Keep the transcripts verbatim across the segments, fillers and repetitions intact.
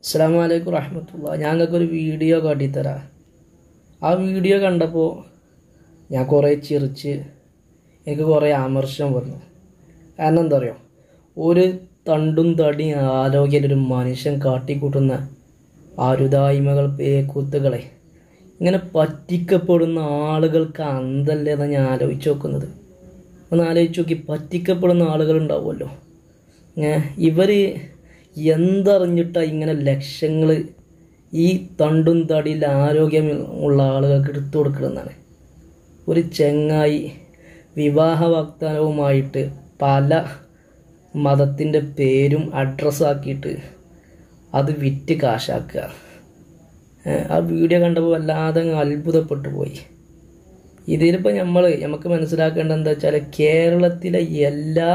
അസ്സലാമു അലൈക്കും റഹ്മത്തുള്ളാഹി. ഞങ്ങൾക്കൊരു വീഡിയോ കാട്ടിത്തരാം. ആ വീഡിയോ കണ്ടപ്പോൾ ഞാൻ കുറേ ചിരിച്ച് എനിക്ക് കുറേ ആമർശം വന്നു. കാരണം എന്താ പറയുക, ഒരു തണ്ടും തടിയും ആരോഗ്യമുള്ളൊരു മനുഷ്യൻ കാട്ടിക്കൂട്ടുന്ന അരുതായ്മകൾ, പേക്കൂത്തുകളെ ഇങ്ങനെ പറ്റിക്കപ്പെടുന്ന ആളുകൾക്ക് അന്തല്ലേ എന്നാണ് ഞാൻ ആലോചിച്ച് നോക്കുന്നത്. ഒന്ന് ആലോചിച്ച് നോക്കി, പറ്റിക്കപ്പെടുന്ന ആളുകളുണ്ടാവുമല്ലോ, ഇവർ എന്തറിഞ്ഞിട്ടാണ് ഇങ്ങനെ ലക്ഷങ്ങൾ ഈ തണ്ടും തടിയിൽ ആരോഗ്യമുള്ള ആളുകൾക്ക് എടുത്തു കൊടുക്കണമെന്നാണ്. ഒരു ചെങ്ങായി വിവാഹ വാഗ്ദാനവുമായിട്ട് പല മതത്തിൻ്റെ പേരും അഡ്രസ്സാക്കിയിട്ട് അത് വിറ്റ് കാശാക്കുക. ആ വീഡിയോ കണ്ടപ്പോൾ വല്ലാതെ അത്ഭുതപ്പെട്ടു പോയി. ഇതിലിപ്പോൾ നമ്മൾ നമുക്ക് മനസ്സിലാക്കേണ്ടത് എന്താ വെച്ചാൽ, കേരളത്തിലെ എല്ലാ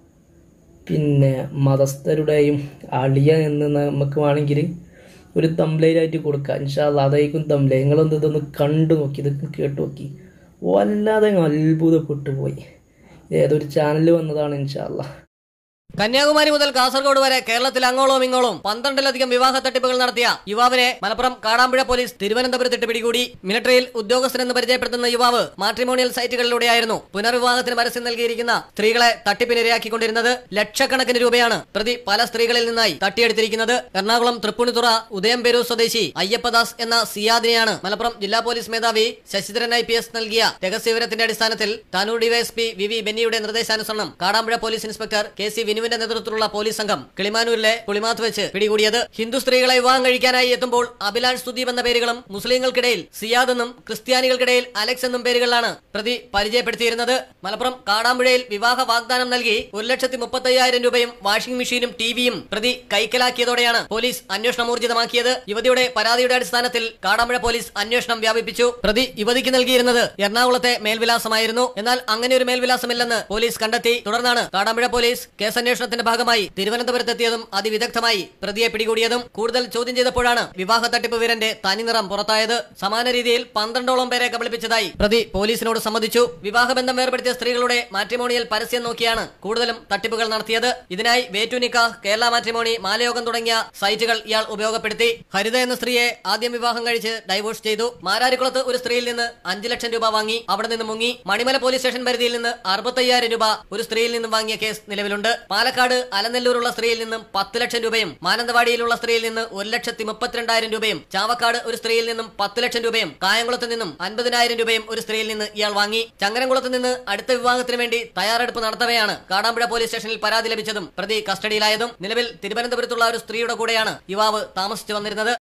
പിന്നെ മതസ്ഥരുടെയും അളിയ എന്ന് നമുക്ക് വേണമെങ്കിൽ ഒരു തംബ്ലൈനായിട്ട് കൊടുക്കാം. ഇൻഷാ അല്ലാഹ് അതായിരിക്കും തംബ്ലൈൻ. നിങ്ങളൊന്ന് ഇതൊന്ന് കണ്ടു നോക്കി, ഇതൊക്കെ കേട്ടു നോക്കി, വല്ലാതെ അത്ഭുതപ്പെട്ടു പോയി. ഏതൊരു ചാനൽ വന്നതാണ്. ഇൻഷാ അല്ലാഹ് കന്യാകുമാരി മുതൽ കാസർഗോഡ് വരെ കേരളത്തിൽ അങ്ങോളവും ഇങ്ങോളവും പന്ത്രണ്ടിലധികം വിവാഹ തട്ടിപ്പുകൾ നടത്തിയ യുവാവിനെ മലപ്പുറം കാടാമ്പുഴ പോലീസ് തിരുവനന്തപുരത്തിട്ട് പിടികൂടി. മിലിറ്ററിയിൽ ഉദ്യോഗസ്ഥനെന്ന് പരിചയപ്പെടുത്തുന്ന യുവാവ് മാട്രിമോണിയൽ സൈറ്റുകളിലൂടെയായിരുന്നു പുനർവിവാഹത്തിന് പരസ്യം നൽകിയിരിക്കുന്ന സ്ത്രീകളെ തട്ടിപ്പിനിരയാക്കിക്കൊണ്ടിരുന്നത്. ലക്ഷക്കണക്കിന് രൂപയാണ് പ്രതി പല സ്ത്രീകളിൽ നിന്നായി തട്ടിയെടുത്തിരിക്കുന്നത്. എറണാകുളം തൃപ്പൂണിത്തുറ ഉദയംപേരൂർ സ്വദേശി അയ്യപ്പദാസ് എന്ന സിയാദിനെയാണ് മലപ്പുറം ജില്ലാ പോലീസ് മേധാവി ശശിധരൻ ഐ പി എസ് നൽകിയ രഹസ്യവിവരത്തിന്റെ അടിസ്ഥാനത്തിൽ താനൂർ ഡിവൈഎസ്പി വി വി ബെന്നിയുടെ നിർദ്ദേശാനുസരണം Kadampuzha police inspector K C വിനുവിന്റെ നേതൃത്വത്തിലുള്ള പോലീസ് സംഘം കിളിമാനൂരിലെ പുളിമാത്ത് വെച്ച് പിടികൂടിയത്. ഹിന്ദു സ്ത്രീകളെ വിവാഹം കഴിക്കാനായി എത്തുമ്പോൾ അഭിലാഷ് സുദീപ് എന്ന പേരുകളും മുസ്ലിങ്ങൾക്കിടയിൽ സിയാദ് എന്നും ക്രിസ്ത്യാനികൾക്കിടയിൽ അലക്സ് എന്നും പേരുകളാണ് പ്രതി പരിചയപ്പെടുത്തിയിരുന്നത്. മലപ്പുറം കാടാമ്പുഴയിൽ വിവാഹ വാഗ്ദാനം നൽകി ഒരു ലക്ഷത്തി മുപ്പത്തി അയ്യായിരം രൂപയും വാഷിംഗ് മെഷീനും ടിവിയും പ്രതി കൈക്കലാക്കിയതോടെയാണ് പോലീസ് അന്വേഷണം ഊർജിതമാക്കിയത്. യുവതിയുടെ പരാതിയുടെ അടിസ്ഥാനത്തിൽ കാടാമ്പുഴ പോലീസ് അന്വേഷണം വ്യാപിപ്പിച്ചു. പ്രതി യുവതിക്ക് നൽകിയിരുന്നത് എറണാകുളത്തെ മേൽവിലാസമായിരുന്നു. എന്നാൽ അങ്ങനെ ഒരു മേൽവിലാസമില്ലെന്ന് പോലീസ് കണ്ടെത്തി. തുടർന്നാണ് കാടാമ്പുഴ പോലീസ് കേസ് അന്വേഷണത്തിന്റെ ഭാഗമായി തിരുവനന്തപുരത്തെത്തിയതും അതിവിദഗ്ധമായി പ്രതിയെ പിടികൂടിയതും. കൂടുതൽ ചോദ്യം ചെയ്തപ്പോഴാണ് വിവാഹ തട്ടിപ്പ് വീരന്റെ തനിനിറം പുറത്തായത്. സമാന രീതിയിൽ പന്ത്രണ്ടോളം പേരെ കബളിപ്പിച്ചതായി പ്രതി പോലീസിനോട് സമ്മതിച്ചു. വിവാഹബന്ധം വേർപെടുത്തിയ സ്ത്രീകളുടെ മാട്രിമോണിയൽ പരസ്യം നോക്കിയാണ് കൂടുതലും തട്ടിപ്പുകൾ നടത്തിയത്. ഇതിനായി വേറ്റു നിക്കാഹ്, കേരള മാട്രിമോണി, മാലയോഗം തുടങ്ങിയ സൈറ്റുകൾ ഇയാൾ ഉപയോഗപ്പെടുത്തി. ഹരിത എന്ന സ്ത്രീയെ ആദ്യം വിവാഹം കഴിച്ച് ഡൈവോഴ്സ് ചെയ്തു. മാരാരിക്കുളത്ത് ഒരു സ്ത്രീയിൽ നിന്ന് അഞ്ചു ലക്ഷം രൂപ വാങ്ങി അവിടെ നിന്ന് മുങ്ങി. മണിമല പോലീസ് സ്റ്റേഷൻ പരിധിയിൽ നിന്ന് അറുപത്തയ്യായിരം രൂപ ഒരു സ്ത്രീയിൽ നിന്നും വാങ്ങിയ കേസ് നിലവിലുണ്ട്. പാലക്കാട് അലനെല്ലൂരുള്ള സ്ത്രീയിൽ നിന്നും പത്ത് ലക്ഷം രൂപയും മാനന്തവാടിയിലുള്ള സ്ത്രീയിൽ നിന്ന് ഒരു ലക്ഷത്തി മുപ്പത്തിരണ്ടായിരം രൂപയും ചാവക്കാട് ഒരു സ്ത്രീയിൽ നിന്നും പത്ത് ലക്ഷം രൂപയും കായംകുളത്ത് നിന്നും അൻപതിനായിരം രൂപയും ഒരു സ്ത്രീയിൽ നിന്ന് ഇയാൾ വാങ്ങി. ചങ്ങരംകുളത്ത് നിന്ന് അടുത്ത വിവാഹത്തിന് വേണ്ടി തയ്യാറെടുപ്പ് നടത്തവെയാണ് കാടാമ്പുഴ പോലീസ് സ്റ്റേഷനിൽ പരാതി ലഭിച്ചതും പ്രതി കസ്റ്റഡിയിലായതും. നിലവിൽ തിരുവനന്തപുരത്തുള്ള ഒരു സ്ത്രീയുടെ കൂടെയാണ് യുവാവ് താമസിച്ചു വന്നിരുന്നത്.